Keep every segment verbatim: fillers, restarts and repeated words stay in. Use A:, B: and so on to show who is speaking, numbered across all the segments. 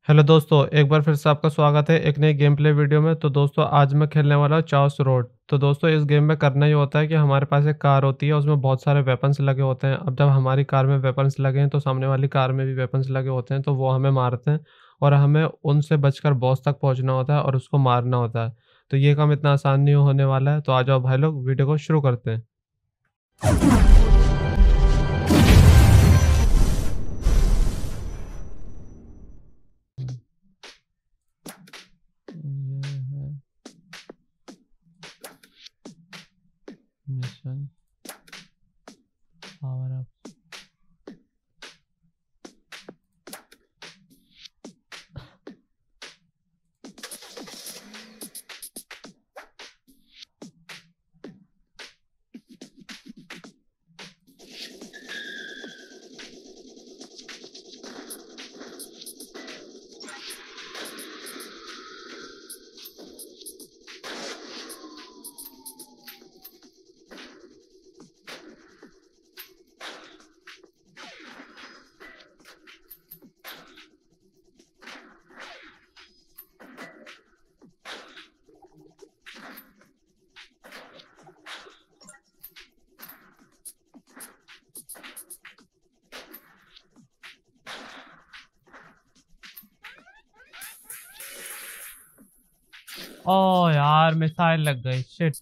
A: Hello दोस्तों, एक बार फिर से आपका स्वागत है एक नई गेम प्ले वीडियो में। तो दोस्तों आज मैं खेलने वाला हूँ चाओस रोड। तो दोस्तों इस गेम में करना ये होता है कि हमारे पास एक कार होती है, उसमें बहुत सारे वेपन्स लगे होते हैं। अब जब हमारी कार में वेपन्स लगे हैं तो सामने वाली कार में भी वेपन्स लगे होते हैं, तो वो हमें मारते हैं और हमें उनसे बचकर बॉस तक पहुँचना होता है और उसको मारना होता है। तो ये काम इतना आसान नहीं होने वाला है, तो आ जाओ भाई लोग वीडियो को शुरू करते हैं। ये है मिशन पावर अप। ओ यार मिसाइल लग गई, शिट।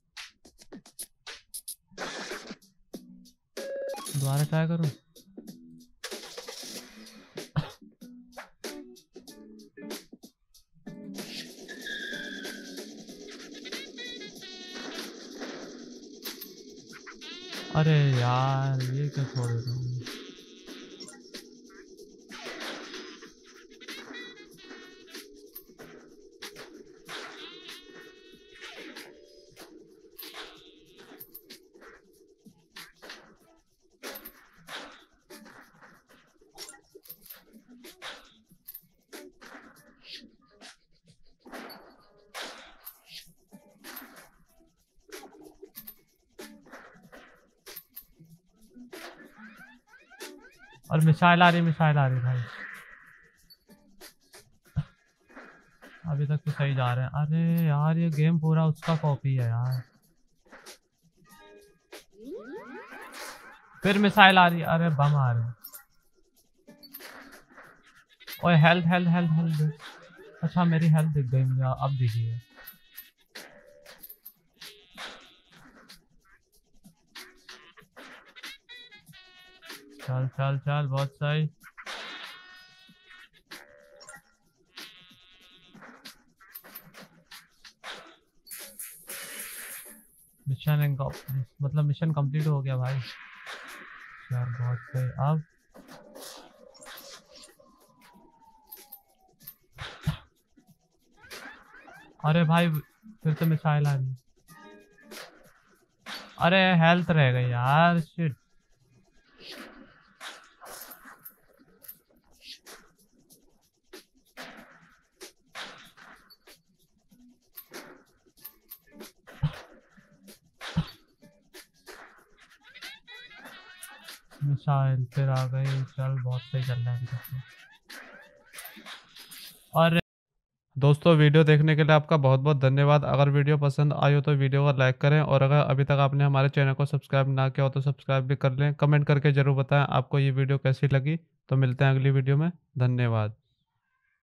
A: दोबारा ट्राई करूं। अरे यार ये क्या छोड़ रहा हूँ। और मिसाइल आ रही मिसाइल आ रही भाई। अभी तक तो सही जा रहे हैं। अरे यार ये गेम पूरा उसका कॉपी है यार। फिर मिसाइल आ रही है। अरे बम आ रहे हैं। ओए हेल्थ हेल्थ हेल्थ हेल्थ। अच्छा मेरी हेल्थ दिख गई मुझे, अब दिखी है। चल चल चल बहुत सही। मिशन मतलब मिशन कंप्लीट हो गया भाई। यार बहुत सही। अब अरे भाई फिर से मिसाइल आ रही। अरे हेल्थ रह गई यार, शिट। मिसाइल फिर आ गई। चल बहुत सही चल रहा है अभी तक तो। और दोस्तों वीडियो देखने के लिए आपका बहुत बहुत धन्यवाद। अगर वीडियो पसंद आई हो तो वीडियो को लाइक करें, और अगर अभी तक आपने हमारे चैनल को सब्सक्राइब ना किया हो तो सब्सक्राइब भी कर लें। कमेंट करके ज़रूर बताएं आपको ये वीडियो कैसी लगी। तो मिलते हैं अगली वीडियो में। धन्यवाद।